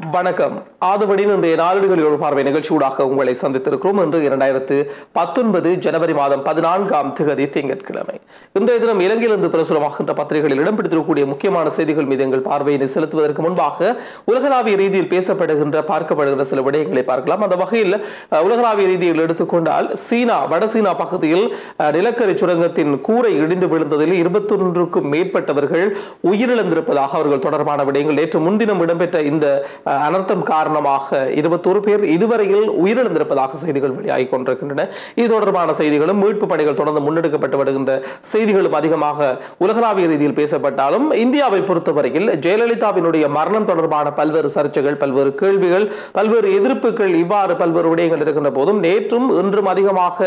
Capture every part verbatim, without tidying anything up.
வணக்கம். ஆதவனின் இன்றைய நாளிதழ்களில் ஒரு பார்வை நிகழ்ச்சியூடாக உங்களை சந்தித்திருக்கிறோம். இன்று இரண்டாயிரத்து பத்தொன்பது ஜனவரி மாதம் பதினான்காம் திகதி திங்கட்கிழமை. இன்றைய தினம் இலங்கையிலிருந்து பிரசுரமாகின்ற பத்திரிகைகளில் இடம் பிடித்திருக்கக்கூடிய முக்கியமான செய்திகள் மீது எங்கள் பார்வையினை செலுத்துவதற்கு முன்பாக உலகளாவிய ரீதியில் பேசப்படுகின்ற பார்க்கப்படுகின்ற சில விடயங்களை பார்க்கலாம். அந்த வகையில் உலகளாவிய ரீதியில் எடுத்துக்கொண்டால் சீனா வட சீனா பகுதியில் நிலக்கரி சுரங்கத்தின் கூரை இடிந்து விழுந்ததில் இருபத்தி ஒன்றுக்கும் மேற்பட்டவர்கள் உயிரிழந்திருப்பதாக அவர்கள் தொடர்பான விடயங்கள் நேற்று முன்தினம் இடம்பெற்ற இந்த அனர்த்தம் காரணமாக இருபத்தொரு பேர் இதுவரையில் உயிரிழந்திருப்பதாக செய்திகள் வெளியாகி கொண்டிருக்கின்றன. இது தொடர்பான செய்திகளும் மீட்பு பணிகள் தொடர்ந்து முன்னெடுக்கப்பட்டு வருகின்ற செய்திகளும் அதிகமாக உலகளாவிய ரீதியில் பேசப்பட்டாலும் இந்தியாவை பொறுத்தவரையில் ஜெயலலிதாவினுடைய மரணம் தொடர்பான பல்வேறு சர்ச்சைகள், பல்வேறு கேள்விகள், பல்வேறு எதிர்ப்புகள், இவ்வாறு பல்வேறு விடயங்கள் இருக்கின்ற போதும் நேற்றும் இன்றும் அதிகமாக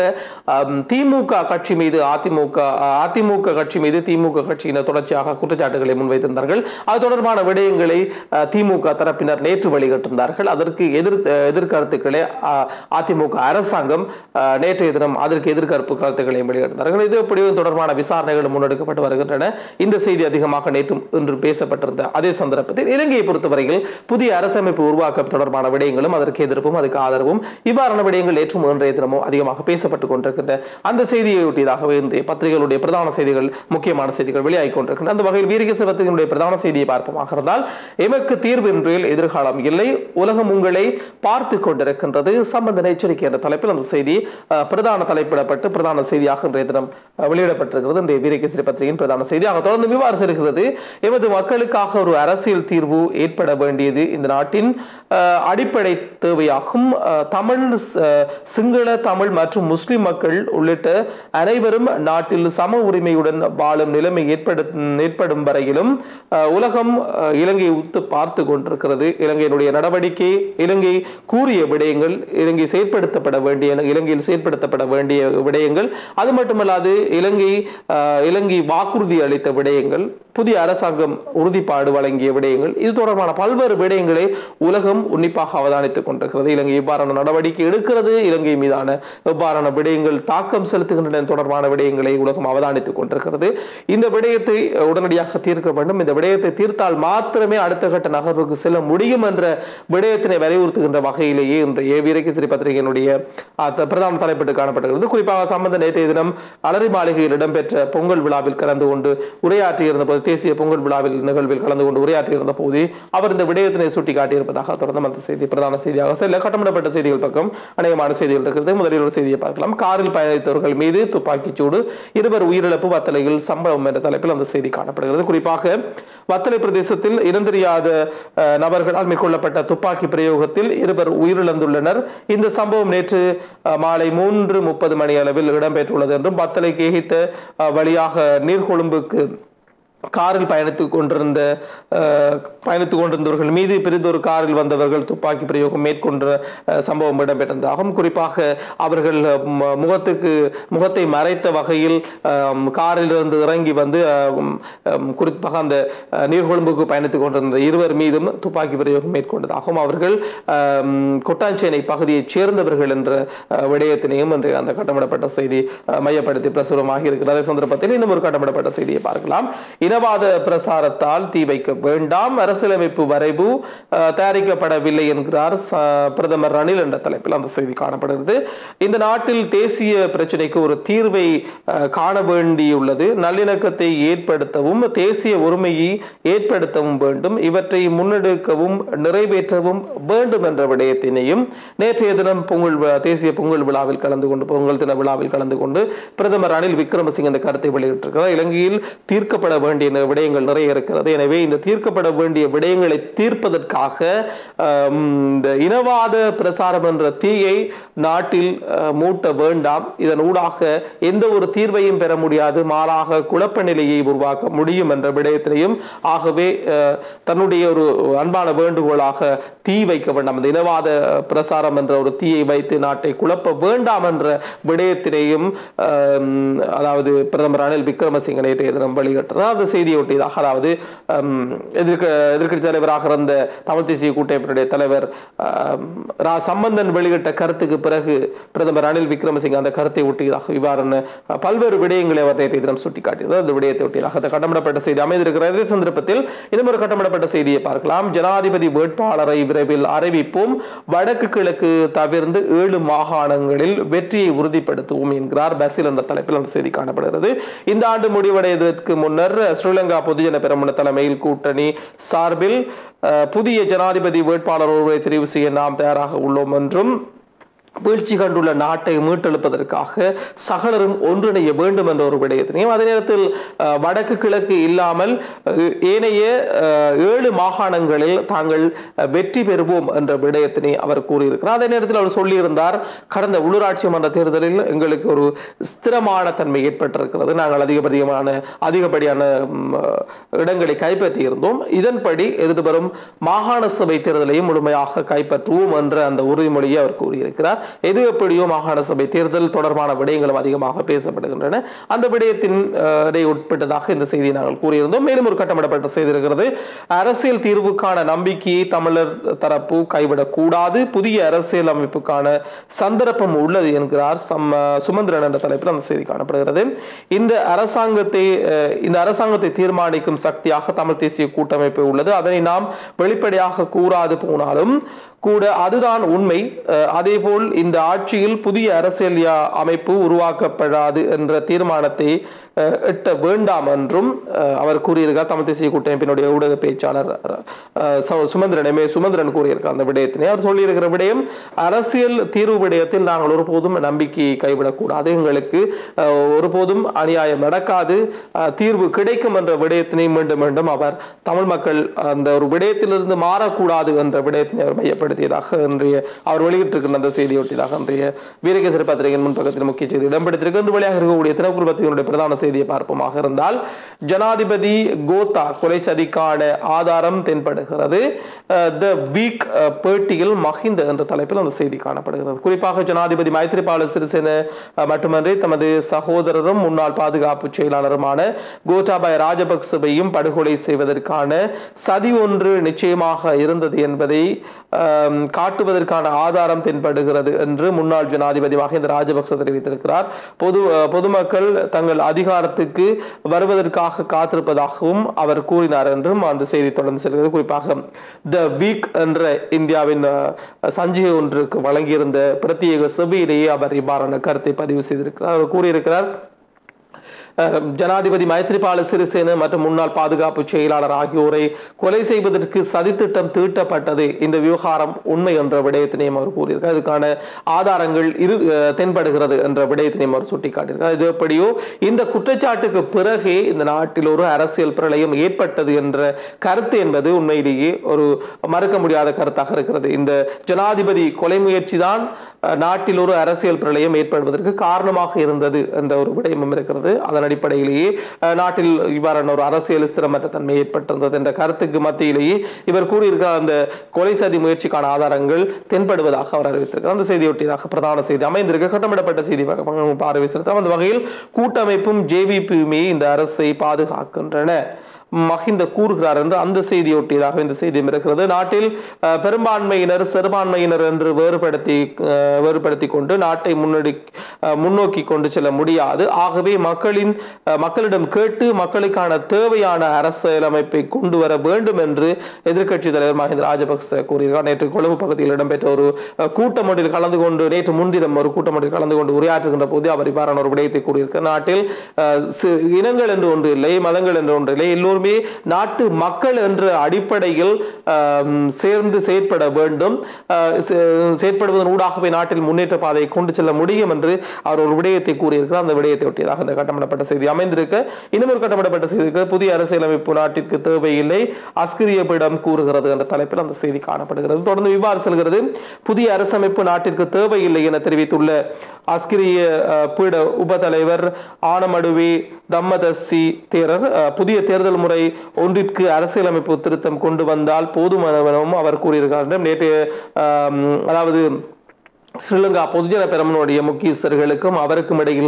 திமுக கட்சி மீது அதிமுக அதிமுக கட்சி மீது திமுக கட்சியினர் தொடர்ச்சியாக குற்றச்சாட்டுகளை முன்வைத்திருந்தார்கள். அது தொடர்பான விடயங்களை திமுக தரப்பினர் நேற்று வெளியிட்டிருந்தார்கள். அதற்கு எதிர் எதிர்கருத்துக்களை அதிமுக அரசாங்கம் நேற்றைய தினம் அதற்கு எதிர்கருப்பு கருத்துக்களை வெளியிட்டிருந்தார்கள். இது எப்படியும் தொடர்பான விசாரணைகள் முன்னெடுக்கப்பட்டு வருகின்றன. இந்த செய்தி அதிகமாக நேற்றும் இன்றும் பேசப்பட்டிருந்த அதே சந்தர்ப்பத்தில் இலங்கையை பொறுத்தவரையில் புதிய அரசமைப்பு உருவாக்கம் தொடர்பான விடயங்களும் அதற்கு எதிர்ப்பும் அதுக்கு ஆதரவும் இவ்வாறான விடயங்கள் நேற்றும் இன்றைய தினமும் அதிகமாக பேசப்பட்டுக் கொண்டிருக்கின்ற அந்த செய்தியொட்டியதாகவே இன்றைய பத்திரிகைகளுடைய பிரதான செய்திகள், முக்கியமான செய்திகள் வெளியாகிக் கொண்டிருக்கின்றன. அந்த வகையில் வீரகேசரி பத்திரிகையுடைய பிரதான செய்தியை பார்ப்போமாக இருந்தால், எமக்கு தீர்வின்றில் எதிர்காலம் இல்லை, உலகம் உங்களை பார்த்து கொண்டிருக்கின்றது, சம்பந்தன எச்சரிக்கை என்ற தலைப்பில் அந்த செய்தி பிரதான தலைப்பிடப்பட்டு பிரதான செய்தியாக இன்றைய தினம் வெளியிடப்பட்டிருக்கிறது. இன்றைய வீரகேசரி பத்திரிகையின் பிரதான செய்தியாக தொடர்ந்து விவாதம் இருக்கிறது. எமது மக்களுக்காக ஒரு அரசியல் தீர்வு ஏற்பட வேண்டியது இந்த நாட்டின் அடிப்படை தேவையாகும். தமிழ், சிங்கள, தமிழ் மற்றும் முஸ்லிம் மக்கள் உள்ளிட்ட அனைவரும் நாட்டில் சம உரிமையுடன் வாழும் நிலைமை ஏற்படும் வரையிலும் உலகம் இலங்கையை உத்து பார்த்து கொண்டிருக்கிறது. இலங்கையினுடைய நடவடிக்கை, இலங்கை கூறிய விடயங்கள், இலங்கை செயற்படுத்தப்பட வேண்டிய இலங்கையில் செயற்படுத்தப்பட வேண்டிய விடயங்கள், அது மட்டுமல்லாது இலங்கை இலங்கை வாக்குறுதி அளித்த விடயங்கள், புதிய அரசாங்கம் உறுதிப்பாடு வழங்கிய விடயங்கள், இது தொடர்பான பல்வேறு விடயங்களை உலகம் உன்னிப்பாக அவதானித்துக் கொண்டிருக்கிறது. இலங்கை இவ்வாறான நடவடிக்கை எடுக்கிறது, இலங்கை மீதான இவ்வாறான விடயங்கள் தாக்கம் செலுத்துகின்றன தொடர்பான விடயங்களை உலகம் அவதானித்துக் கொண்டிருக்கிறது. இந்த விடயத்தை உடனடியாக தீர்க்க வேண்டும். இந்த விடயத்தை தீர்த்தால் மாத்திரமே அடுத்த கட்ட நகர்வுக்கு செல்ல முடியும் என்ற விடயத்தினை வலியுறுத்துகின்ற வகையிலேயே இன்றைய வீரகேசரி பத்திரிகையினுடைய பிரதான தலைப்பிட்டு காணப்படுகிறது. குறிப்பாக சம்பந்த நேற்றைய தினம் அலரி மாளிகையில் இடம்பெற்ற பொங்கல் விழாவில் கலந்து கொண்டு உரையாற்றியிருந்த போது, தேசிய பொங்கல் விழாவில் நிகழ்வில் கலந்து கொண்டு உரையாற்றியிருந்த போது அவர் இந்த விடயத்தினை சுட்டிக்காட்டியிருப்பதாக தொடர்ந்து அந்த செய்தி பிரதான செய்தியாக செல்ல கட்டமிடப்பட்ட செய்திகள் பக்கம் அநேகமான செய்திகள் இருக்கிறது. முதலில் ஒரு செய்தியை பார்க்கலாம். காரில் பயணித்தவர்கள் மீது துப்பாக்கிச் சூடு, இருவர் உயிரிழப்பு, வத்தலையில் சம்பவம் என்ற தலைப்பில் அந்த செய்தி காணப்படுகிறது. குறிப்பாக வத்தலை பிரதேசத்தில் இனந்தெரியாத நபர்களால் மேற்கொள்ளப்பட்ட துப்பாக்கி பிரயோகத்தில் இருவர் உயிரிழந்துள்ளனர். இந்த சம்பவம் நேற்று மாலை மூன்று முப்பது மணி அளவில் இடம்பெற்றுள்ளது என்றும், வத்தலை கேகித்த வழியாக நீர்கொழும்புக்கு காரில் பயணித்துக் கொண்டிருந்த பயணித்துக் கொண்டிருந்தவர்கள் மீது பெரிதொரு காரில் வந்தவர்கள் துப்பாக்கி பிரயோகம் மேற்கொண்ட சம்பவம் இடம்பெற்றதாகும். குறிப்பாக அவர்கள் முகத்துக்கு முகத்தை மறைத்த வகையில் காரில் இருந்து இறங்கி வந்து குறிப்பாக அந்த நீர்கொழும்புக்கு பயணித்துக் கொண்டிருந்த இருவர் மீதும் துப்பாக்கி பிரயோகம் மேற்கொண்டதாகவும், அவர்கள் கொட்டாஞ்சேனை பகுதியைச் சேர்ந்தவர்கள் என்ற விடயத்தினையும் என்று அந்த கட்டமிடப்பட்ட செய்தி மையப்படுத்தி பிரசுரமாக இருக்கிறது. அதே சந்தர்ப்பத்தில் இன்னும் ஒரு கட்டமிடப்பட்ட செய்தியை பார்க்கலாம். இனவாத பிரசாரத்தால் தீ வைக்க வேண்டாம், அரசியலமைப்பு வரைவு தயாரிக்கப்படவில்லை என்கிறார் பிரதமர் ரணில் என்ற தலைப்பில் அந்த செய்தி காணப்படுகிறது. இந்த நாட்டில் தேசிய பிரச்சனைக்கு ஒரு தீர்வை காண வேண்டியுள்ளது. நல்லிணக்கத்தை ஏற்படுத்தவும் தேசிய ஒருமையை ஏற்படுத்தவும் வேண்டும். இவற்றை முன்னெடுக்கவும் நிறைவேற்றவும் வேண்டும் என்ற விடயத்தினையும் நேற்றைய தினம் பொங்கல் தேசிய பொங்கல் விழாவில் கலந்து கொண்டு பொங்கல் தின விழாவில் கலந்து கொண்டு பிரதமர் ரணில் விக்ரமசிங்க இந்த கருத்தை வெளியிட்டிருக்கிறார். இலங்கையில் தீர்க்கப்பட வேண்டிய விடயங்கள் நிறைய இருக்கிறது. எனவே இந்த தீர்க்கப்பட வேண்டிய விடயங்களை தீர்ப்பதற்காக இந்த இனவாத பிரசாரம் என்ற தீயை நாட்டில் மூட்ட வேண்டாம். இதன் ஊடாக எந்த ஒரு தீர்வையும் பெற முடியாது, மாறாக குழப்ப நிலையை உருவாக்க முடியும் என்ற விடயத்திலையும், ஆகவே தன்னுடைய ஒரு அன்பான வேண்டுகோளாக தீ வைக்க வேண்டாம், இந்த இனவாத பிரசாரம் என்ற ஒரு தீயை வைத்து நாட்டை குழப்ப வேண்டாம் என்ற விடயத்தினையும் அதாவது பிரதமர் ரணில் விக்ரமசிங்க நேற்றைய தினம் வெளியிட்டார். அந்த செய்தியொட்டியதாக அதாவது எதிர்க்க எதிர்க்கட்சி தலைவராக இருந்த தமிழ் தேசிய கூட்டமைப்பினுடைய தலைவர் ரா சம்பந்தன் வெளியிட்ட கருத்துக்கு பிறகு பிரதமர் ரணில் விக்ரமசிங்க அந்த கருத்தை ஒட்டியதாக இவ்வாறான பல்வேறு விடயங்களை அவர் நேற்றைய தினம் சுட்டிக்காட்டியது. அந்த விடயத்தை ஒட்டியதாக அந்த கட்டமிடப்பட்ட செய்தி அமைந்திருக்கிறது. இதே சந்தர்ப்பத்தில் இன்னும் ஒரு கட்டமிடப்பட்ட செய்தியை பார்க்கலாம். ஜனாதிபதி வேட்பாளரை விரைவில் அறிவிப்போம், வடக்கு கிழக்கு தவிர்த்து ஏழு மாகாணங்களில் வெற்றியை உறுதிப்படுத்துவோம் என்கிறார் பசில் என்ற தலைப்பில் அந்த செய்தி காணப்படுகிறது. இந்த ஆண்டு முடிவடைவதற்கு முன்னர் ஸ்ரீலங்கா பொதுஜன பெரமுன தலைமையில் கூட்டணி சார்பில் புதிய ஜனாதிபதி வேட்பாளர் ஒருவரை தெரிவு செய்ய நாம் தயாராக உள்ளோம் என்றும் வீழ்ச்சி கண்டுள்ள நாட்டை மீட்டெழுப்பதற்காக சகலரும் ஒன்றிணைய வேண்டும் என்ற ஒரு விடயத்தினையும் அதே நேரத்தில் வடக்கு கிழக்கு இல்லாமல் ஏனைய ஏழு மாகாணங்களில் தாங்கள் வெற்றி பெறுவோம் என்ற விடயத்தினை அவர் கூறியிருக்கிறார். அதே நேரத்தில் அவர் சொல்லியிருந்தார், கடந்த உள்ளூராட்சி மன்ற தேர்தலில் எங்களுக்கு ஒரு ஸ்திரமான தன்மை ஏற்பட்டிருக்கிறது, நாங்கள் அதிகப்படியான அதிகப்படியான இடங்களை கைப்பற்றியிருந்தோம், இதன்படி எதிர்வரும் மாகாண சபை தேர்தலையும் முழுமையாக கைப்பற்றுவோம் என்ற அந்த உறுதிமொழியை அவர் கூறியிருக்கிறார். எது எப்படியோ மாகாண சபை தேர்தல் தொடர்பான விடயங்களும் அதிகமாக பேசப்படுகின்றன. அந்த விடயத்தின் உட்பட்டதாக இந்த செய்தியை நாங்கள் கூறியிருந்தோம். மேலும் ஒரு கட்டமிடப்பட்ட செய்தி இருக்கிறது. அரசியல் தீர்வுக்கான நம்பிக்கையை தமிழர் தரப்பு கைவிடக்கூடாது, புதிய அரசியல் அமைப்புக்கான சந்தர்ப்பம் உள்ளது என்கிறார் சுமந்திரன் என்ற தலைப்பில் அந்த செய்தி காணப்படுகிறது. இந்த அரசாங்கத்தை இந்த அரசாங்கத்தை தீர்மானிக்கும் சக்தியாக தமிழ் தேசிய கூட்டமைப்பு உள்ளது. அதனை நாம் வெளிப்படையாக கூறாது போனாலும் கூட அதுதான் உண்மை. அதேபோல் இந்த ஆட்சியில் புதிய அரசியல் அமைப்பு உருவாக்கப்படாது என்ற தீர்மானத்தை எட்ட வேண்டாம் என்றும் அவர் கூறியிருக்கார். தமிழ் தேசிய கூட்டமைப்பினுடைய ஊடக பேச்சாளர் சுமந்திரன் எம் ஏ சுமந்திரன் கூறியிருக்கார் அந்த விடயத்தினை. அவர் சொல்லியிருக்கிற விடயம், அரசியல் தீர்வு விடயத்தில் நாங்கள் ஒருபோதும் நம்பிக்கையை கைவிடக்கூடாது, எங்களுக்கு ஒருபோதும் அநியாயம் நடக்காது, தீர்வு கிடைக்கும் என்ற விடயத்தினை மீண்டும் மீண்டும் அவர் தமிழ் மக்கள் அந்த ஒரு விடயத்திலிருந்து மாறக்கூடாது என்ற விடயத்தினை அவர் மையப்படுத்தியதாக இன்றைய அவர் வெளியிட்டிருக்கின்ற அந்த செய்தியொட்டியதாக இன்றைய வீரகேசரி பத்திரிகையின் முன்பக்கத்தில் முக்கிய செய்தி இடம்பெற்றிருக்க இன்று வெளியாக இருக்கக்கூடிய தினக்குரல் பத்திரிகையினுடைய பிரதான செய்தியை பார்ப்போமாக இருந்தால், ஜனாதிபதி கோத்தா கொலை சதிக்கான ஆதாரம் தென்படுகிறது. தி வீக் பேட்டியில் மஹிந்த என்ற தலைப்பில் அந்த செய்தி காணப்படுகிறது. குறிப்பாக ஜனாதிபதி மைத்ரிபால சிறிசேன மட்டுமன்றி தமது சகோதரரும் முன்னாள் பாதுகாப்பு செயலாளருமான கோட்டாபய ராஜபக்சவையும் படுகொலை செய்வதற்கான சதி ஒன்று நிச்சயமாக இருந்தது என்பதை காட்டுவதற்கான ஆதாரம் தென்படுகிறது என்று முன்னாள் ஜனாதிபதி மஹிந்த ராஜபக்ச தெரிவித்திருக்கிறார். பொது பொதுமக்கள் தங்கள் அதிகாரத்துக்கு வருவதற்காக காத்திருப்பதாகவும் அவர் கூறினார் என்றும் அந்த செய்தி தொடர்ந்து செல்கிறது. குறிப்பாக தி வீக் என்ற இந்தியாவின் சஞ்சிகை ஒன்றுக்கு வழங்கியிருந்த பிரத்யேக செவியிலேயே அவர் இவ்வாறான கருத்தை பதிவு செய்திருக்கிறார். அவர் கூறியிருக்கிறார், ஜனாதிபதி மைத்ரிபால சிறிசேன மற்றும் முன்னாள் பாதுகாப்பு செயலாளர் ஆகியோரை கொலை செய்வதற்கு சதித்திட்டம் தீட்டப்பட்டது, இந்த விவகாரம் உண்மை என்ற விடயத்தினையும் அவர் கூறியிருக்கார். இதுக்கான ஆதாரங்கள் இரு தென்படுகிறது என்ற விடயத்தினையும் அவர் சுட்டிக்காட்டியிருக்கார். இது எப்படியோ இந்த குற்றச்சாட்டுக்கு பிறகே இந்த நாட்டில் ஒரு அரசியல் பிரளயம் ஏற்பட்டது என்ற கருத்து என்பது உண்மையிலேயே ஒரு மறுக்க முடியாத கருத்தாக இருக்கிறது. இந்த ஜனாதிபதி கொலை முயற்சி தான் நாட்டில் ஒரு அரசியல் பிரளயம் ஏற்படுவதற்கு காரணமாக இருந்தது என்ற ஒரு விடயமும் இருக்கிறது. அதன் அடிப்படையிலேயே நாட்டில் இவ்வாறான ஒரு அரசியல் ஸ்திரமற்ற தன்மை ஏற்பட்டிருந்தது என்ற கருத்துக்கு மத்தியிலேயே இவர் கூறியிருக்கிறார், அந்த கொலை சதி முயற்சிக்கான ஆதாரங்கள் தென்படுவதாக அவர் அறிவித்திருக்கிறார். அந்த செய்தியொட்டியதாக பிரதான செய்தி அமைந்திருக்க கட்டமிடப்பட்ட செய்தி பார்வை செலுத்த அந்த வகையில் கூட்டமைப்பும் ஜேவிபியுமே இந்த அரசை பாதுகாக்கின்றன மஹிந்த கூறுகிறார் என்று அந்த செய்தியொட்டியதாக இந்த செய்தியும் இருக்கிறது. நாட்டில் பெரும்பான்மையினர் சிறுபான்மையினர் என்று வேறுபடுத்தி வேறுபடுத்தி கொண்டு நாட்டை முன்னெடி முன்னோக்கி கொண்டு செல்ல முடியாது. ஆகவே மக்களின் மக்களிடம் கேட்டு மக்களுக்கான தேவையான அரசியலமைப்பை கொண்டு வர வேண்டும் என்று எதிர்க்கட்சி தலைவர் மஹிந்த ராஜபக்ச கூறுகிறார். நேற்று கொழும்பு பகுதியில் இடம்பெற்ற ஒரு கூட்டம் ஒன்றில் கலந்து கொண்டு நேற்று முன்தினம் ஒரு கூட்டம் ஒன்றில் கலந்து கொண்டு உரையாற்றுகின்ற போது அவர் இவ்வாறான ஒரு விடயத்தை கூறியிருக்கிறார். நாட்டில் இனங்கள் என்று ஒன்று இல்லை, மதங்கள் என்று ஒன்று இல்லை, எல்லோரும் நாட்டு மக்கள் என்ற அடிப்படையில் சேர்ந்து செயற்பட வேண்டும், செயற்படுவதன் ஊடாகவே நாட்டில் முன்னேற்ற பாதையை கொண்டு செல்ல முடியும் என்று அவர் ஒரு விடயத்தை கூறியிருக்கிறார். அந்த விடயத்தை ஒட்டியதாக இந்த கட்டமிடப்பட்ட செய்தி அமைந்திருக்க இன்னும் ஒரு கட்டமிடப்பட்ட செய்திக்கு புதிய அரசியலமைப்பு நாட்டிற்கு தேவையில்லை அஸ்கிரியபிடம் கூறுகிறது என்ற தலைப்பில் அந்த செய்தி காணப்படுகிறது. தொடர்ந்து இவ்வாறு செல்கிறது. புதிய அரசமைப்பு நாட்டிற்கு தேவையில்லை என தெரிவித்துள்ள அஸ்கிரிய பீட உபதலைவர் ஆனமடுவே தம்மதசி தேரர் புதிய தேர்தல் முறை ஒன்றிற்கு அரசியலமைப்பு திருத்தம் கொண்டு வந்தால் போதுமானவனும் அவர் கூறியிருக்கிறார். நேற்று அதாவது ஸ்ரீலங்கா பொதுஜன பெரமுனுடைய முக்கியஸ்தர்களுக்கும் அவருக்கும் இடையில்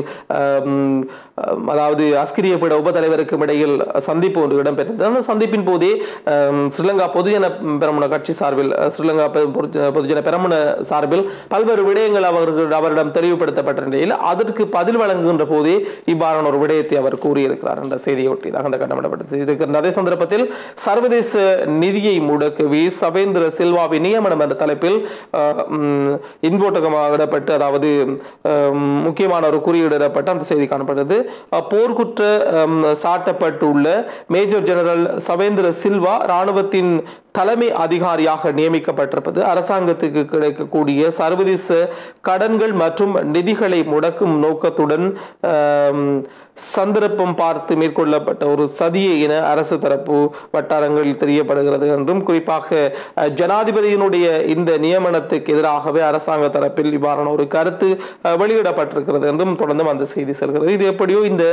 அதாவது அஸ்கிரியப்பட உபதலைவருக்கும் இடையில் சந்திப்பு ஒன்று இடம்பெற்றது. அந்த சந்திப்பின் போதே ஸ்ரீலங்கா பொதுஜன பெரமுன கட்சி சார்பில் ஸ்ரீலங்கா பொதுஜன பெரமுன சார்பில் பல்வேறு விடயங்கள் அவர்கள் அவரிடம் தெளிவுபடுத்தப்பட்ட நிலையில் அதற்கு பதில் வழங்குகின்ற போதே இவ்வாறான ஒரு விடயத்தை அவர் கூறியிருக்கிறார் என்ற செய்தியொட்டியதாக அந்த கட்டமிடப்பட்டது. அதே சந்தர்ப்பத்தில் சர்வதேச நிதியை முடக்கவே சவேந்திர சில்வாவின் நியமனம் என்ற தலைப்பில் இன்போ இடப்பட்டு அதாவது முக்கியமான ஒரு குறியீடப்பட்டு அந்த செய்தி காணப்படுகிறது. போர்க்குற்ற சாட்டப்பட்டுள்ள மேஜர் ஜெனரல் சவேந்திர சில்வா இராணுவத்தின் தலைமை அதிகாரியாக நியமிக்கப்பட்டிருப்பது அரசாங்கத்துக்கு கிடைக்கக்கூடிய சர்வதேச கடன்கள் மற்றும் நிதிகளை முடக்கும் நோக்கத்துடன் சந்தர்ப்பம் பார்த்து மேற்கொள்ளப்பட்ட ஒரு சதியை என அரசு தரப்பு வட்டாரங்களில் தெரியப்படுகிறது என்றும், குறிப்பாக ஜனாதிபதியினுடைய இந்த நியமனத்துக்கு எதிராகவே அரசாங்க தரப்பில் இவ்வாறான ஒரு கருத்து வெளியிடப்பட்டிருக்கிறது என்றும் தொடர்ந்து அந்த செய்தி செல்கிறது. இது எப்படியோ இந்த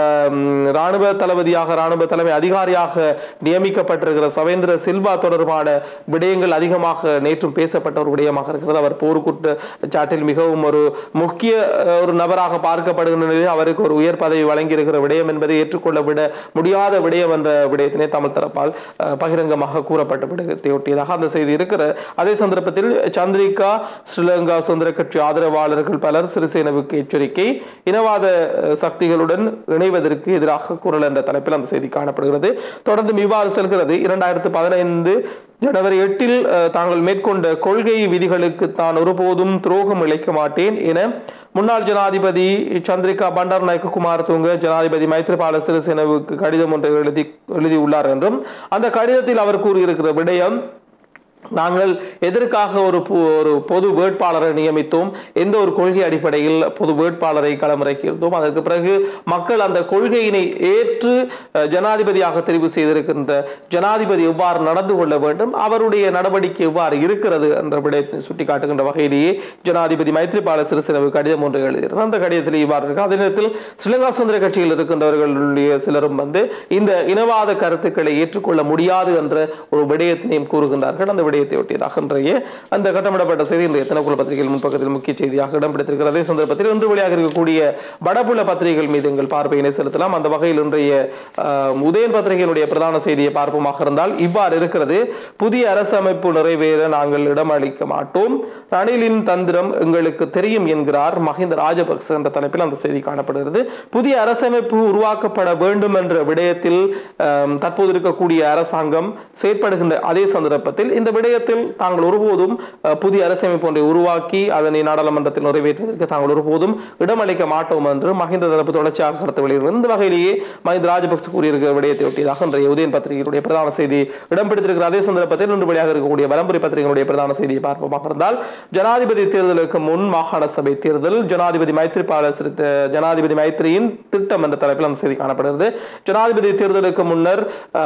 இராணுவ தளபதியாக இராணுவ தலைமை அதிகாரியாக நியமிக்கப்பட்டிருக்கிற சவேந்திர சில்வா தொடர்பான விடயங்கள் அதிகமாக நேற்றும் பேசப்பட்ட ஒரு விடயமாக இருக்கிறது. அவர் போர்க்குற்ற சாட்டில் மிகவும் ஒரு முக்கிய ஒரு நபராக பார்க்கப்படுகின்ற நிலையில் அவருக்கு ஒரு உயர் பதவி வழங்கியிருக்கிற விடயம் என்பதை ஏற்றுக்கொள்ள விட முடியாத விடயம் என்ற விடயத்தினை தமிழ் தரப்பால் பகிரங்கமாக கூறப்பட்ட விடயத்தையொட்டியதாக அந்த செய்தி இருக்கிற. அதே சந்தர்ப்பத்தில் சந்திரிகா ஸ்ரீலங்கா சுதந்திர கட்சி ஆதரவாளர்கள் பலர் சிறிசேனவுக்கு எச்சரிக்கை, இனவாத சக்திகளுடன் இணைவதற்கு எதிராக குரல் என்ற தலைப்பில் அந்த செய்தி காணப்படுகிறது. தொடர்ந்து இவ்வாறு செல்கிறது. இரண்டாயிரத்து பதினைந்து ஜனவரி எட்டில் தாங்கள் மேற்கொண்ட கொள்கை விதிகளுக்கு தான் ஒருபோதும் துரோகம் இழைக்க மாட்டேன் என முன்னாள் ஜனாதிபதி சந்திரிகா பண்டாரநாயக்க குமாரதுங்க ஜனாதிபதி மைத்ரிபால சிறிசேனவுக்கு கடிதம் ஒன்றை எழுதி எழுதியுள்ளார் என்றும், அந்த கடிதத்தில் அவர் கூறியிருக்கிற விடயம், நாங்கள் எதற்காக ஒரு ஒரு பொது வேட்பாளரை நியமித்தோம், எந்த ஒரு கொள்கை அடிப்படையில் பொது வேட்பாளரை களமிறக்கியிருந்தோம், அதற்கு பிறகு மக்கள் அந்த கொள்கையினை ஏற்று ஜனாதிபதியாக தெரிவு செய்திருக்கின்ற ஜனாதிபதி எவ்வாறு நடந்து கொள்ள வேண்டும், அவருடைய நடவடிக்கை எவ்வாறு இருக்கிறது என்ற விடயத்தை சுட்டிக்காட்டுகின்ற வகையிலேயே ஜனாதிபதி மைத்ரிபால சிறிசேனவுக்கு கடிதம் ஒன்று எழுதியிருக்கிறார். அந்த கடிதத்தில் இவ்வாறு இருக்கு. அதே நேரத்தில் ஸ்ரீலங்கா சுதந்திர கட்சியில் இருக்கின்றவர்களுடைய சிலரும் வந்து இந்த இனவாத கருத்துக்களை ஏற்றுக்கொள்ள முடியாது என்ற ஒரு விடயத்தினையும் கூறுகின்றார்கள். அந்த விடயத்தை ஒட்டியதாக இன்றைய அந்த கட்டமிடப்பட்ட செய்தி இன்றைய தினக்குழு பத்திரிகையில் முன்பக்கத்தில் முக்கிய செய்தியாக இடம் பிடித்திருக்கிறது. அதே சந்தர்ப்பத்தில் இன்று வெளியாக இருக்கக்கூடிய வடபுல பத்திரிகைகள் மீது எங்கள் பார்வையினை செலுத்தலாம். அந்த வகையில் இன்றைய உதயன் பத்திரிகையினுடைய பிரதான செய்தியை பார்ப்போமாக இருந்தால் இவ்வாறு இருக்கிறது. புதிய அரசமைப்பு நிறைவேற நாங்கள் இடமளிக்க மாட்டோம், ரணிலின் தந்திரம் எங்களுக்கு தெரியும் என்கிறார் மஹிந்த ராஜபக்ச என்ற தலைப்பில் அந்த செய்தி காணப்படுகிறது. புதிய அரசமைப்பு உருவாக்கப்பட வேண்டும் என்ற விடயத்தில் தற்போது இருக்கக்கூடிய அரசாங்கம் செயற்படுகின்ற அதே சந்தர்ப்பத்தில் இந்த விடயத்தில் தாங்கள் ஒருபோதும் புதிய அரசமைப்பு ஒன்றை உருவாக்கி அதனை நாடாளுமன்றத்தில் நிறைவேற்றுவதற்கு தாங்கள் ஒருபோதும் இடமளிக்க மாட்டோம் என்று மஹிந்த தரப்பு தொடர்ச்சியாக கருத்து வெளியிடுகிறது. இந்த வகையிலேயே மஹிந்த ராஜபக்ச கூறியிருக்கிற விடயத்தை ஒட்டியதாக இன்றைய உதயன் பத்திரிகையுடைய பிரதான செய்தி இடம் பிடித்திருக்கிற. அதே சந்தர்ப்பத்தில் இன்று வெளியாக இருக்கக்கூடிய வலம்புரி பத்திரிகையுடைய பிரதான செய்தியை பார்ப்போமாக இருந்தால், ஜனாதிபதி தேர்தலுக்கு முன் மாகாண சபை தேர்தல், ஜனாதிபதி மைத்ரிபால ஜனாதிபதி மைத்ரியின் திட்டம் என்ற தலைப்பில் அந்த செய்தி காணப்படுகிறது. ஜனாதிபதி தேர்தலுக்கு முன்னர்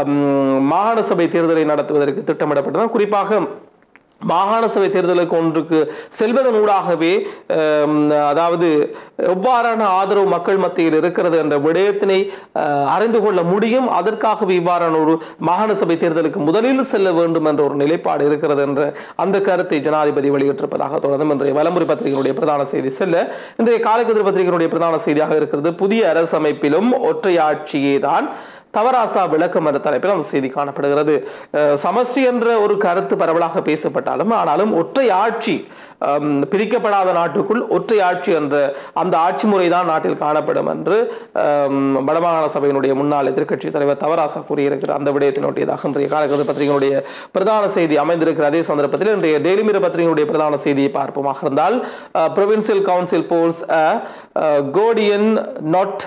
மாகாண சபை தேர்தலை நடத்துவதற்கு திட்டமிடப்பட்டது. குறிப்பாக மாகாண சபை தேர்தலுக்கு ஒன்றுக்கு செல்வதன் ஊடாகவே அதாவது எவ்வாறான ஆதரவு மக்கள் மத்தியில் இருக்கிறது என்ற விடயத்தினை அறிந்து கொள்ள முடியும். அதற்காகவே இவ்வாறான ஒரு மாகாண சபை தேர்தலுக்கு முதலில் செல்ல வேண்டும் என்ற ஒரு நிலைப்பாடு இருக்கிறது என்ற அந்த கருத்தை ஜனாதிபதி வெளியிட்டிருப்பதாக தொடர்ந்து இன்றைய வலம்புரி பத்திரிகையினுடைய பிரதான செய்தி செல்ல, இன்றைய காலைக்கதிர் பத்திரிகையினுடைய பிரதான செய்தியாக இருக்கிறது. புதிய அரசமைப்பிலும் ஒற்றை ஆட்சியே தான் தவராசா விளக்கம் என்ற தலைப்பில் அந்த செய்தி காணப்படுகிறது. சமஷ்டி என்ற ஒரு கருத்து பரவலாக பேசப்பட்டாலும் ஆனாலும் ஒற்றை ஆட்சி, பிரிக்கப்படாத நாட்டுக்குள் ஒற்றை ஆட்சி என்ற அந்த ஆட்சி முறைதான் நாட்டில் காணப்படும் என்று வடமாகாண சபையினுடைய முன்னாள் எதிர்க்கட்சி தலைவர் தவராசா கூறியிருக்கிறார். அந்த விடயத்தை நோட்டியதாக இன்றைய காலைக்கதிர் பத்திரிகையினுடைய பிரதான செய்தி அமைந்திருக்கிற. அதே சந்தர்ப்பத்தில் இன்றைய டெய்லி மிரர் பத்திரிகையினுடைய பிரதான செய்தியை பார்ப்போமாக இருந்தால், ப்ரொவின்சியல் கவுன்சில் போல்ஸ் கோடியன் நாட்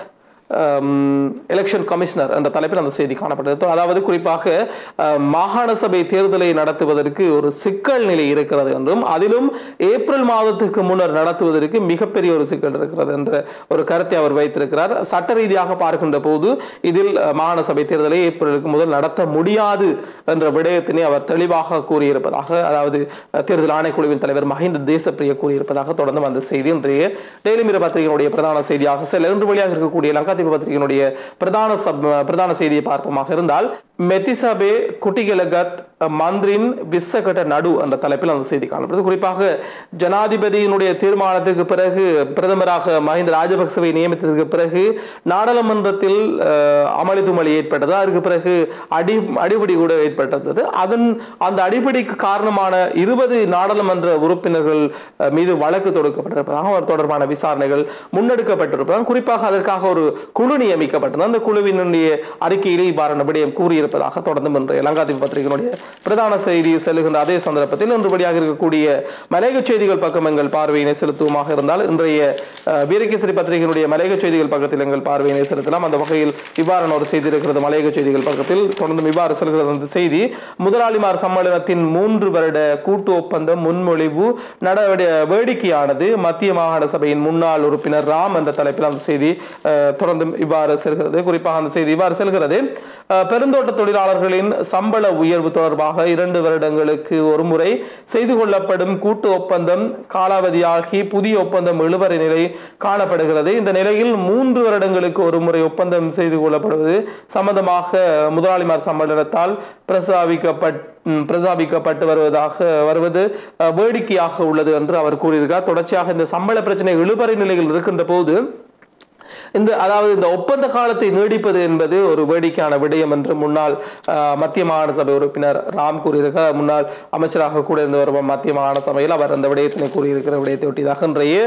எலெக்ஷன் கமிஷனர் என்ற தலைப்பில் அந்த செய்தி காணப்பட்டது. அதாவது குறிப்பாக மாகாண சபை தேர்தலை நடத்துவதற்கு ஒரு சிக்கல் நிலை இருக்கிறது என்றும், அதிலும் ஏப்ரல் மாதத்துக்கு முன்னர் நடத்துவதற்கு மிகப்பெரிய ஒரு சிக்கல் இருக்கிறது என்ற ஒரு கருத்தை அவர் வைத்திருக்கிறார். சட்ட ரீதியாக பார்க்கின்ற போது இதில் மாகாண சபை தேர்தலை ஏப்ரலுக்கு முதல் நடத்த முடியாது என்ற விடயத்தினை அவர் தெளிவாக கூறியிருப்பதாக, அதாவது தேர்தல் ஆணைக்குழுவின் தலைவர் மஹிந்த தேசப்பிரிய கூறியிருப்பதாக தொடர்ந்து அந்த செய்தி இன்றைய டெய்லி மிரர் பத்திரிகையினுடைய பிரதான செய்தியாக செல்ல இன்று வழியாக இருக்கக்கூடிய லங்கா பத்திரிகையினுடைய பிரதான பிரதான செய்தியை பார்ப்போமாக இருந்தால், மெத்திசபே குட்டிகலகத் மந்திரின் விசகட்ட நடு என்ற தலைப்பில் அந்த செய்தி காணப்படுது. குறிப்பாக ஜனாதிபதியினுடைய தீர்மானத்துக்கு பிறகு பிரதமராக மஹிந்த ராஜபக்சவை நியமித்ததற்கு பிறகு நாடாளுமன்றத்தில் அமளிதுமளி ஏற்பட்டது. அதற்கு பிறகு அடி அடிபடி கூட ஏற்பட்டது. அதன் அந்த அடிப்படைக்கு காரணமான இருபது நாடாளுமன்ற உறுப்பினர்கள் மீது வழக்கு தொடுக்கப்பட்டிருப்பதாக அவர் தொடர்பான விசாரணைகள் முன்னெடுக்கப்பட்டிருப்பதாக குறிப்பாக அதற்காக ஒரு குழு நியமிக்கப்பட்டது. அந்த குழுவினுடைய அறிக்கையிலே இவ்வாறான விடயம் கூறியிருப்பதாக தொடர்ந்து இன்று லங்காதீப பத்திரிகையினுடைய பிரதான செய்தி செல்லுகின்ற அதே சந்தர்ப்பத்தில் இன்றுபடியாக இருக்கக்கூடிய மலையக செய்திகள் பக்கம் எங்கள் பார்வையினை செலுத்துவமாக இருந்தால் இன்றைய வீரகேசரி பத்திரிகையினுடைய மலையக செய்திகள் பக்கத்தில் எங்கள் பார்வையினை செலுத்தலாம். அந்த வகையில் இவ்வாறான ஒரு செய்தி இருக்கிறது. மலையக செய்திகள் பக்கத்தில் தொடர்ந்து இவ்வாறு செல்கிறது அந்த செய்தி. முதலாளிமார் சம்மேளனத்தின் மூன்று வருட கூட்டு ஒப்பந்தம் முன்மொழிவு நடவடிக்கை வேடிக்கையானது. மத்திய மாகாண சபையின் முன்னாள் உறுப்பினர் ராம் என்ற தலைப்பில் அந்த செய்தி தொடர்ந்து இவ்வாறு செல்கிறது. குறிப்பாக அந்த செய்தி இவ்வாறு செல்கிறது. பெருந்தோட்ட தொழிலாளர்களின் சம்பள உயர்வு தொடர்பாக இரண்டு வருடங்களுக்கு ஒரு முறை செய்து கொள்ளப்படும் கூட்டு ஒப்பந்தம் காலாவதியாகி புதிய ஒப்பந்தம் இழுபறி நிலை காணப்படுகிறது. இந்த நிலையில் மூன்று வருடங்களுக்கு ஒரு முறை ஒப்பந்தம் செய்து கொள்ளப்படுவது சம்பந்தமாக முதலாளிமார் சம்மேளனத்தால் பிரசாவிக்கப்பட்ட பிரசாபிக்கப்பட்டு வருவதாக வருவது வேடிக்கையாக உள்ளது என்று அவர் கூறியிருக்கார். தொடர்ச்சியாக இந்த சம்பள பிரச்சனை இழுபறி நிலையில் இருக்கின்ற போது இந்த அதாவது இந்த ஒப்பந்த காலத்தை நீடிப்பது என்பது ஒரு வேடிக்கையான விடயம் என்று முன்னாள் மத்திய மாகாண சபை உறுப்பினர் ராம் கூறியிருக்கிறார். முன்னாள் அமைச்சராக கூட இருந்தவர் மத்திய மாகாண சபையில் அவர் அந்த விடயத்தினை கூறியிருக்கிற விடயத்தை ஒட்டியதாக இன்றைய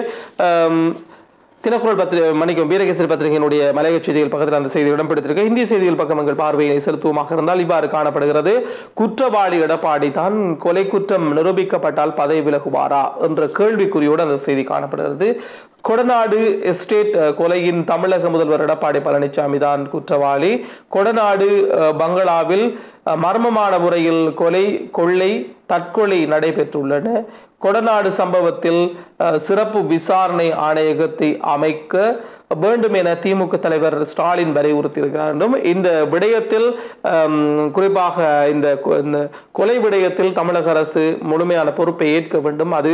தினக்குரல் பத்திரிகை மணிக்கும் வீரகேசரி பத்திரிகையினுடைய மலையக செய்திகள் பக்கத்தில் அந்த செய்தி இடம்பெடுத்திருக்க இந்திய செய்திகள் பக்கம் எங்கள் பார்வையை செலுத்துவமாக இருந்தால் இவ்வாறு காணப்படுகிறது. குற்றவாளி எடப்பாடி தான் கொலை குற்றம் நிரூபிக்கப்பட்டால் பதவி விலகுவாரா என்ற கேள்விக்குறியோடு அந்த செய்தி காணப்படுகிறது. கொடநாடு எஸ்டேட் கொலையின் தமிழக முதல்வர் எடப்பாடி பழனிசாமி தான் குற்றவாளி. கொடநாடு பங்களாவில் மர்மமான முறையில் கொலை கொள்ளை தற்கொலை நடைபெற்றுள்ளன. கொடநாடு சம்பவத்தில் சிறப்பு விசாரணை ஆணையகத்தை அமைக்க வேண்டும் என திமுக தலைவர் ஸ்டாலின் வலியுறுத்தியிருக்கிறார் என்றும் இந்த விடயத்தில் குறிப்பாக இந்த கொலை விடயத்தில் தமிழக அரசு முழுமையான பொறுப்பை ஏற்க வேண்டும். அது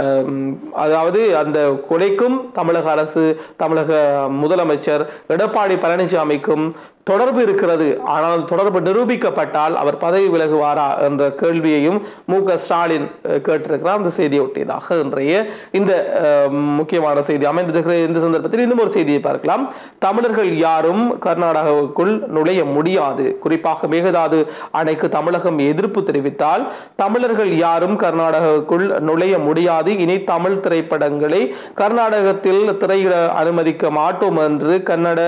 அதாவது அந்த கொலைக்கும் தமிழக அரசு தமிழக முதலமைச்சர் எடப்பாடி பழனிசாமிக்கும் தொடர்பு இருக்கிறது. ஆனால் தொடர்பு நிரூபிக்கப்பட்டால் அவர் பதவி விலகுவாரா என்ற கேள்வியையும் மு க ஸ்டாலின் கேட்டிருக்கிறார். அந்த செய்தியை ஒட்டியதாக இன்றைய இந்த முக்கியமான செய்தி அமைந்திருக்கிற இந்த சந்தர்ப்பத்தில் இன்னும் ஒரு செய்தியை பார்க்கலாம். தமிழர்கள் யாரும் கர்நாடகாவுக்குள் நுழைய முடியாது. குறிப்பாக மேகதாது அணைக்கு தமிழகம் எதிர்ப்பு தெரிவித்தால் தமிழர்கள் யாரும் கர்நாடகாவுக்குள் நுழைய முடியாது. இனி தமிழ் திரைப்படங்களை கர்நாடகத்தில் திரையிட அனுமதிக்க மாட்டோம் என்று கன்னட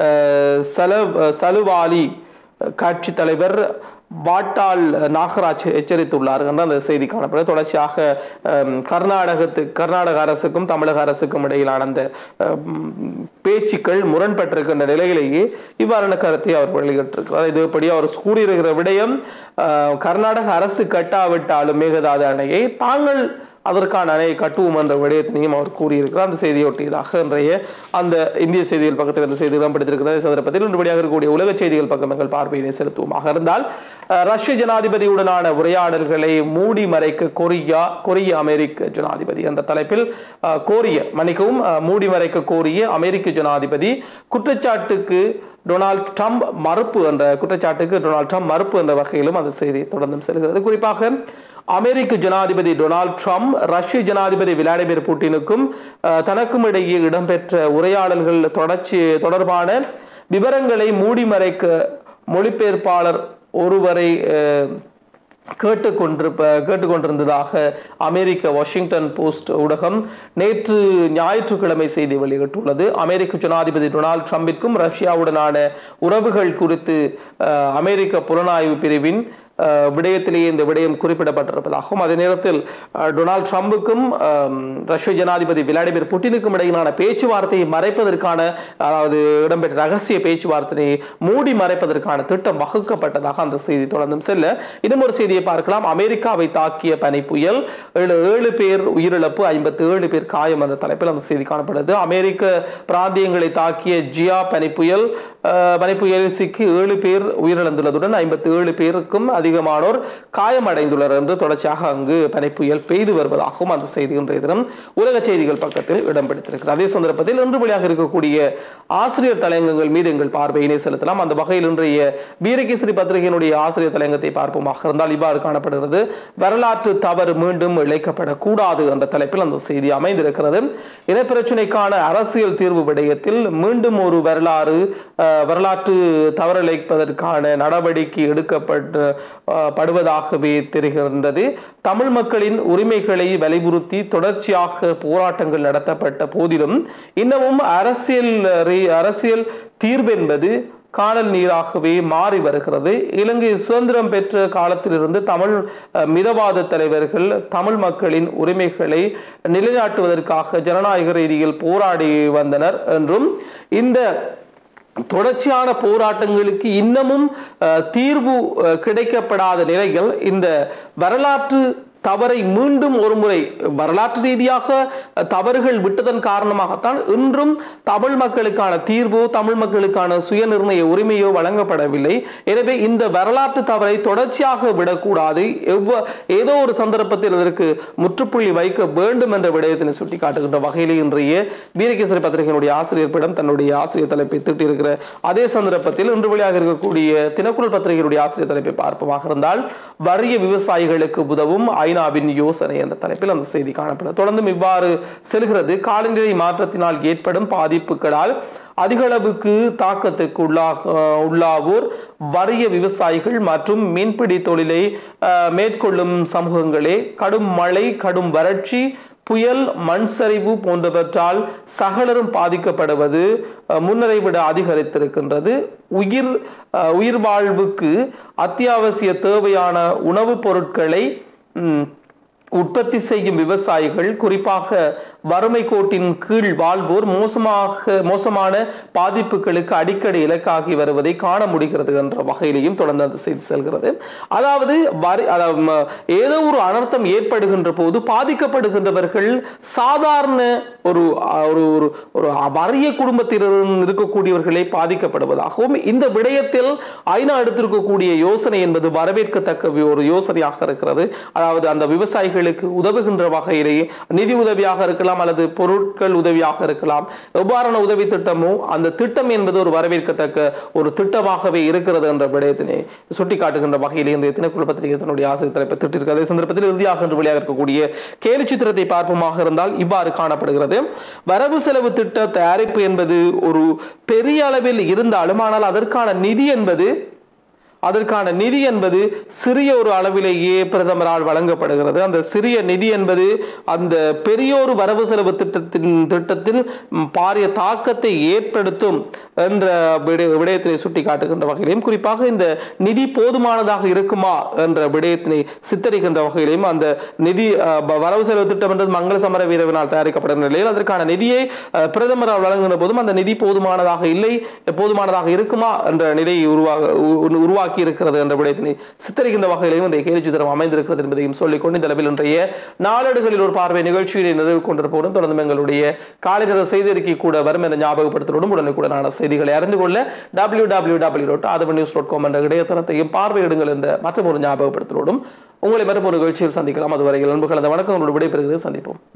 செல சலுவாலி கட்சி தலைவர் வாட்டாள் நாகராஜ் எச்சரித்துள்ளார் என்ற அந்த செய்தி காணப்படுகிறது. தொடர்ச்சியாக கர்நாடகத்து கர்நாடக அரசுக்கும் தமிழக அரசுக்கும் இடையிலான அந்த பேச்சுக்கள் முரண்பட்டிருக்கின்ற நிலையிலேயே இவ்வாறான கருத்தை அவர் வெளியிட்டிருக்கிறார். இதுபடி அவர் கூறியிருக்கிற விடயம் கர்நாடக அரசு கட்டாவிட்டாலும் மேகதாது அணையை தாங்கள் அதற்கான அணையை கட்டுவோம் என்ற விடயத்தினையும் அவர் கூறியிருக்கிறார். அந்த செய்தியொட்டியதாக இன்றைய அந்த இந்திய செய்திகள் பக்கத்தில் அந்த செய்தி இடம்பெற்றிருக்கிறது. சந்தர்ப்பத்தில் இன்றுபடியாக இருக்கக்கூடிய உலக செய்திகள் பக்கம் எங்கள் பார்வையினை செலுத்துவோமாக இருந்தால் ரஷ்ய ஜனாதிபதியுடனான உரையாடல்களை மூடி மறைக்க கொரியா கொரிய அமெரிக்க ஜனாதிபதி என்ற தலைப்பில் கோரிய மன்னிக்கவும் மூடி மறைக்க கோரிய அமெரிக்க ஜனாதிபதி குற்றச்சாட்டுக்கு டொனால்ட் ட்ரம்ப் மறுப்பு என்ற குற்றச்சாட்டுக்கு டொனால்ட் ட்ரம்ப் மறுப்பு என்ற வகையிலும் அந்த செய்தி தொடர்ந்தும் செல்கிறது. குறிப்பாக அமெரிக்க ஜனாதிபதி டொனால்ட் ட்ரம்ப் ரஷ்ய ஜனாதிபதி விளாடிமிர் புட்டினுக்கும் தனக்கும் இடையே இடம்பெற்ற உரையாடல்கள் தொடர்ச்சி தொடர்பான விவரங்களை மூடி மறைக்க மொழிபெயர்ப்பாளர் ஒருவரை கேட்டுக்கொண்டிருப்ப கேட்டுக்கொண்டிருந்ததாக அமெரிக்க வாஷிங்டன் போஸ்ட் ஊடகம் நேற்று ஞாயிற்றுக்கிழமை செய்தி வெளியிட்டுள்ளது. அமெரிக்க ஜனாதிபதி டொனால்ட் ட்ரம்பிற்கும் ரஷ்யாவுடனான உறவுகள் குறித்து அமெரிக்க புலனாய்வு பிரிவின் விடயத்திலேயே இந்த விடயம் குறிப்பிடப்பட்டிருப்பதாகவும் அதே நேரத்தில் டொனால்ட் ட்ரம்புக்கும் ரஷ்ய ஜனாதிபதி விளாடிமிர் புட்டினுக்கும் இடையிலான பேச்சுவார்த்தையை மறைப்பதற்கான அதாவது இடம்பெற்ற ரகசிய பேச்சுவார்த்தையை மூடி மறைப்பதற்கான திட்டம் வகுக்கப்பட்டதாக அந்த செய்தி தொடர்ந்தும் செல்ல இன்னும் ஒரு செய்தியை பார்க்கலாம். அமெரிக்காவை தாக்கிய பனி புயல் ஏழு ஏழு பேர் உயிரிழப்பு ஐம்பத்தி ஏழு பேர் காயம் என்ற தலைப்பில் அந்த செய்தி காணப்படுது. அமெரிக்க பிராந்தியங்களை தாக்கிய ஜியா பனி புயல் பனி புயலில் சிக்கி ஏழு பேர் உயிரிழந்துள்ளதுடன் ஐம்பத்தி ஏழு பேருக்கும் அதிக அதிகமானோர் காயமடைந்துள்ளனர் என்று தொடர்ச்சியாக அங்கு பனிப்புயல் பெய்து வருவதாகவும் அந்த செய்தி இன்றைய தினம் உலக செய்திகள் பக்கத்தில் இடம் பிடித்திருக்கிறது. அதே சந்தர்ப்பத்தில் இன்று வெளியாக இருக்கக்கூடிய ஆசிரியர் தலையங்கங்கள் மீது எங்கள் பார்வையினை செலுத்தலாம். அந்த வகையில் இன்றைய வீரகேசரி பத்திரிகையினுடைய ஆசிரியர் தலையங்கத்தை பார்ப்போமாக இருந்தால் இவ்வாறு காணப்படுகிறது. வரலாற்று தவறு மீண்டும் இழைக்கப்படக்கூடாது என்ற தலைப்பில் அந்த செய்தி அமைந்திருக்கிறது. இனப்பிரச்சினைக்கான அரசியல் தீர்வு விடயத்தில் மீண்டும் ஒரு வரலாறு வரலாற்று தவறிழைப்பதற்கான நடவடிக்கை எடுக்கப்படுவதாகவே தெரிகின்றது. தமிழ் மக்களின் உரிமைகளை வலியுறுத்தி தொடர்ச்சியாக போராட்டங்கள் நடத்தப்பட்ட போதிலும் இன்னமும் அரசியல் அரசியல் தீர்வு என்பது காணல் நீராகவே மாறி வருகிறது. இலங்கை சுதந்திரம் பெற்ற காலத்திலிருந்து தமிழ் மிதவாத தலைவர்கள் தமிழ் மக்களின் உரிமைகளை நிலைநாட்டுவதற்காக ஜனநாயக ரீதியில் போராடி வந்தனர் என்றும் இந்த தொடர்ச்சியான போராட்டங்களுக்கு இன்னமும் தீர்வு கிடைக்கப்படாத நிலையில் இந்த வரலாற்று தவறை மீண்டும் ஒரு முறை வரலாற்று ரீதியாக தவறுகள் விட்டதன் காரணமாகத்தான் இன்றும் தமிழ் மக்களுக்கான தீர்வோ தமிழ் மக்களுக்கான சுயநிர்ணய உரிமையோ வழங்கப்படவில்லை. எனவே இந்த வரலாற்று தவறை தொடர்ச்சியாக விடக்கூடாது, எவ்வ ஏதோ ஒரு சந்தர்ப்பத்தில் அதற்கு முற்றுப்புள்ளி வைக்க வேண்டும் என்ற விடயத்தினை சுட்டிக்காட்டுகின்ற வகையில் இன்றைய வீரகேசரி பத்திரிகையினுடைய ஆசிரியர்களிடம் தன்னுடைய ஆசிரியர் தலைப்பை திட்டிருக்கிற அதே சந்தர்ப்பத்தில் இன்று வெளியாக இருக்கக்கூடிய தினக்குரல் பத்திரிகையினுடைய ஆசிரியர் தலைப்பை பார்ப்பமாக இருந்தால் வறிய விவசாயிகளுக்கு உதவும் ஐநாவின் யோசனை என்ற தலைப்பில் அந்த செய்தி காணப்படும். தொடர்ந்து இவ்வாறு செல்கிறது. காலநிலை மாற்றத்தினால் ஏற்படும் பாதிப்புகளால் அதிக அளவுக்கு தாக்கத்துக்கு உள்ளாக உள்ளாவோர் வறிய விவசாயிகள் மற்றும் மீன்பிடி தொழிலை மேற்கொள்ளும் சமூகங்களே. கடும் மழை, கடும் வறட்சி, புயல், மண் சரிவு போன்றவற்றால் சகலரும் பாதிக்கப்படுவது முன்னரை விட அதிகரித்திருக்கின்றது. உயிர் உயிர் வாழ்வுக்கு அத்தியாவசிய தேவையான உணவுப் பொருட்களை உற்பத்தி செய்யும் விவசாயிகள், குறிப்பாக வறுமை கோட்டின் கீழ் வாழ்வோர் மோசமாக மோசமான பாதிப்புகளுக்கு அடிக்கடி இலக்காகி வருவதை காண முடிகிறது என்ற வகையிலையும் தொடர்ந்து அந்த செய்தி செல்கிறது. அதாவது ஏதோ ஒரு அனர்த்தம் ஏற்படுகின்ற போது பாதிக்கப்படுகின்றவர்கள் சாதாரண ஒரு ஒரு ஒரு வறிய குடும்பத்தில் இருக்கக்கூடியவர்களை பாதிக்கப்படுவதாகவும் இந்த விடயத்தில் ஐநா எடுத்திருக்கக்கூடிய யோசனை என்பது வரவேற்கத்தக்க ஒரு யோசனையாக இருக்கிறது. அதாவது அந்த விவசாயிகள் உதவுகின்ற வகையிலேயே நிதி உதவியாக இருக்கலாம் அல்லது பொருட்கள் உதவியாக இருக்கலாம். எவ்வாறான உதவி திட்டமோ அந்த திட்டம் என்பது ஒரு வரவேற்கத்தக்க ஒரு திட்டமாகவே இருக்கிறது என்ற விடயத்தினை சுட்டிக்காட்டுகின்ற வகையிலே இன்றைய தினக்குரல் பத்திரிகை தன்னுடைய ஆசிரியர் தலைப்பை திட்டிருக்கிறது. அதே சந்தர்ப்பத்தில் இறுதியாக இன்று வெளியாக இருக்கக்கூடிய கேலி சித்திரத்தை பார்ப்போமாக இருந்தால் இவ்வாறு காணப்படுகிறது. வரவு செலவு திட்ட தயாரிப்பு என்பது ஒரு பெரிய அளவில் இருந்தாலும் ஆனால் அதற்கான நிதி என்பது அதற்கான நிதி என்பது சிறிய ஒரு அளவிலேயே பிரதமரால் வழங்கப்படுகிறது. அந்த சிறிய நிதி என்பது அந்த பெரிய ஒரு வரவு செலவு திட்டத்தின் திட்டத்தில் பாரிய தாக்கத்தை ஏற்படுத்தும் என்ற விடயத்தினை சுட்டி காட்டுகின்ற வகையிலையும், குறிப்பாக இந்த நிதி போதுமானதாக இருக்குமா என்ற விடயத்தினை சித்தரிக்கின்ற வகையிலையும், அந்த நிதி வரவு செலவு திட்டம் என்றது மங்கள சமர வீரவினால் தயாரிக்கப்படும் நிலையில் அதற்கான நிதியை பிரதமரால் வழங்குகின்ற போதும் அந்த நிதி போதுமானதாக இல்லை, போதுமானதாக இருக்குமா என்ற நிலையை உருவாக உருவாக்கி இருக்கிறது என்ற விடயத்தினை சித்தரிக்கின்ற வகையிலையும் இன்றைய கேலி சித்திரம் அமைந்திருக்கிறது என்பதையும் சொல்லிக்கொண்டு இந்த அளவில் இன்றைய நாளேடுகளில் ஒரு பார்வை நிகழ்ச்சியை நிறைவு கொண்டிருப்போடும் தொடர்ந்து எங்களுடைய காலை நேர செய்தி அறிக்கை கூட வரும் என ஞாபகப்படுத்துவதுடன் உடனுக்குடனான செய்திகளை அறிந்து கொள்ள W W W dot Athavan news dot com என்ற இணையதளத்தையும் பார்வையிடுங்கள் என்ற மற்றொரு ஞாபகப்படுத்துவதோடும் உங்களை மற்றொரு நிகழ்ச்சியில் சந்திக்கலாம். அதுவரையில் அன்பு கலந்த வணக்கம். உங்களோட விடைபெறுகிறது. சந்திப்போம்.